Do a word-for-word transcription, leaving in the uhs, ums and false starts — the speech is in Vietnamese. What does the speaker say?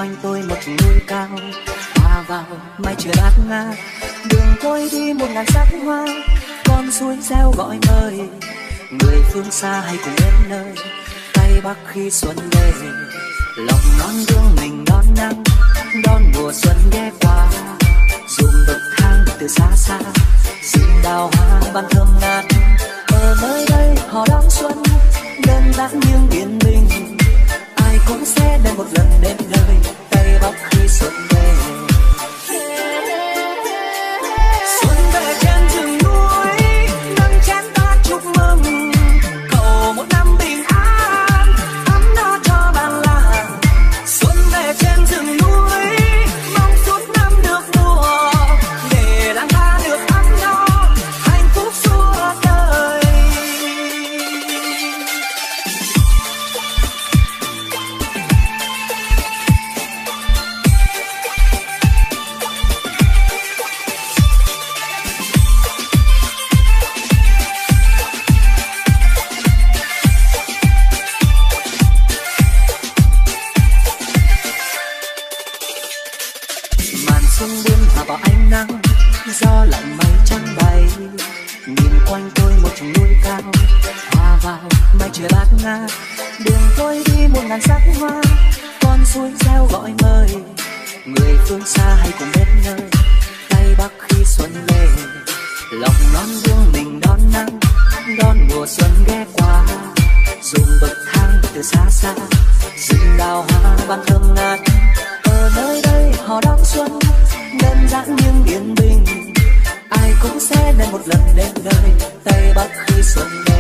quanh tôi một núi cao, hòa vào mây trời bát ngát. Đường tôi đi một ngàn sắc hoa, con suối reo gọi mời. Người phương xa hay cùng đến nơi Tây Bắc khi xuân về. Lòng non gương mình đón nắng, đón mùa xuân ghé qua. Dùng bậc thang từ xa xa, xin đào hoa ban thơm ngát. Ở nơi đây họ đón xuân, đơn giản nhưng yên bình. Ai cũng sẽ đến một lần đến nơi Tây Bắc khi xuân về. Xuân về trên rừng núi, nâng chén ta chúc mừng. Cầu một năm bình an, ấm no cho bản làng. Xuân về trên rừng núi, mong suốt năm được mùa, để làng ta được ấm no, hạnh phúc suốt đời. Màn xuân buông hòa vào ánh nắng, gió lạnh mây trắng bay. Nhìn quanh tôi một núi cao, hòa vào mây trời bát ngát. Đường tôi đi một ngàn sắc hoa, con suối reo gọi mời. Người phương xa hay cùng đến nơi Tây Bắc khi xuân về. Lòng non gương mình đón nắng, đón mùa xuân ghé qua. Dùng bậc thang từ xa xa, rừng đào hoa ban thơm ngát. Ở nơi đây họ đón xuân, đơn giản nhưng yên bình. Ai cũng sẽ đến một lần đến nơi Tây Bắc khi xuân về.